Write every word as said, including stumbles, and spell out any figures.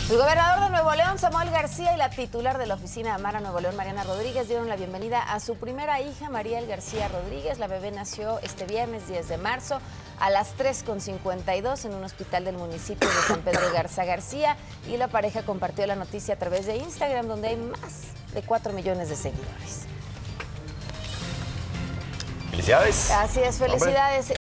El gobernador de Nuevo León, Samuel García, y la titular de la oficina Amara Nuevo León, Mariana Rodríguez, dieron la bienvenida a su primera hija, Mariel García Rodríguez. La bebé nació este viernes diez de marzo a las tres con cincuenta y dos en un hospital del municipio de San Pedro Garza García, y la pareja compartió la noticia a través de Instagram, donde hay más de cuatro millones de seguidores. Felicidades. Así es, felicidades.